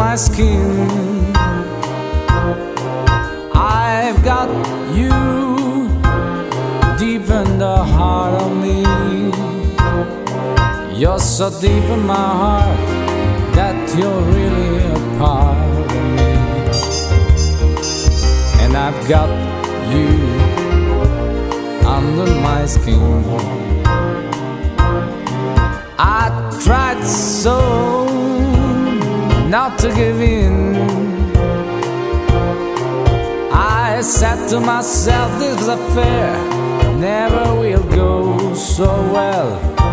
my skin. I've got you deep in the heart of me. You're so deep in my heart that you're really a part of me. And I've got you under my skin. I tried so not to give in. I said to myself, this affair never will go so well.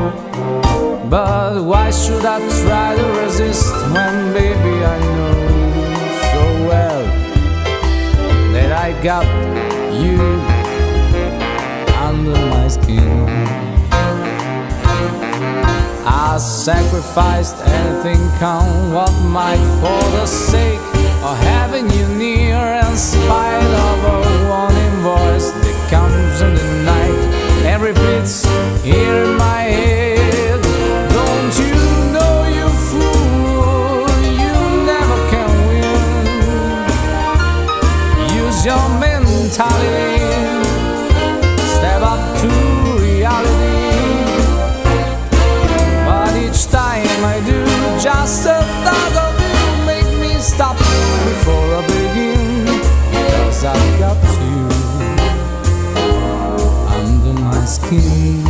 But why should I try to resist when, baby, I know so well that I got you under my skin. I sacrificed anything, come what might, for the sake of having you near, in spite of a warning voice that comes in the night and repeats here in my head. Don't you know, you fool, you never can win. Use your mentality, step up to reality. But each time I do, just a thought of you make me stop before I begin. Cause I've got you under my skin.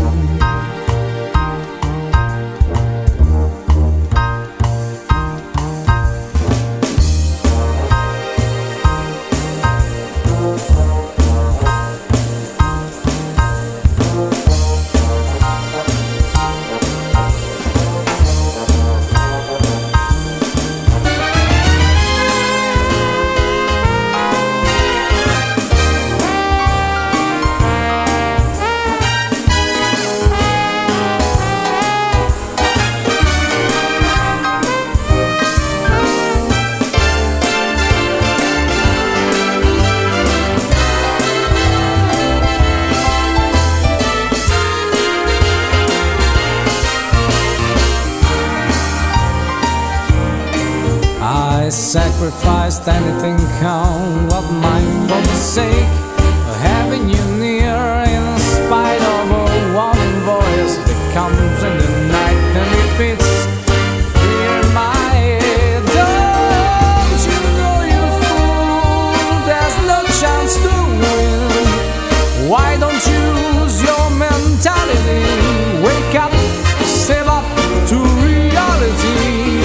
I sacrificed anything, come what might, for the sake of having you near, in spite of a warning voice that comes in the night and repeats here in my head. Don't you know, you fool, there's no chance to win. Why don't you use your mentality? Wake up, step up to reality.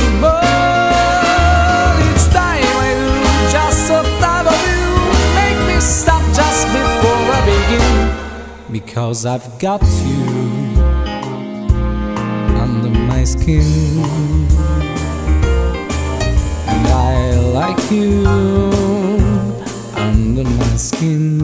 Because I've got you under my skin, and I like you under my skin.